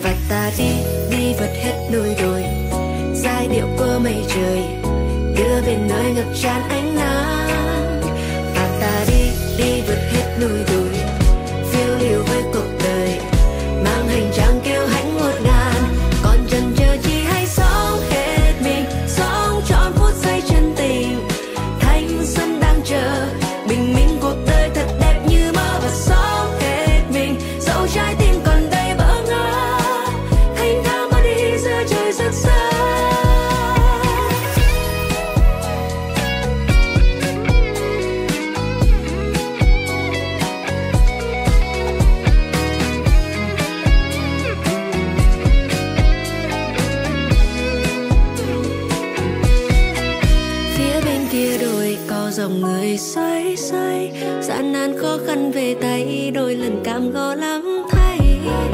Và ta đi, đi vượt hết núi đồi, giai điệu của mây trời đưa về nơi ngập tràn ánh nắng. Và ta đi, đi vượt hết núi đồi, phiêu lưu với cuộc đời, mang hành trang kiêu hãnh ngút ngàn. Còn chần chờ chi hãy sống hết mình, sống trọn phút giây chân tình. Thanh xuân đang chờ, bình minh cuộc đời thật đẹp như mơ. Và sống hết mình, dẫu trái tim còn đầy bỡ ngỡ, thanh thang bước đi giữa trời rực rỡ. Dòng người xoay xoay, gian nan khó khăn về tay, đôi lần cam go lắm thay.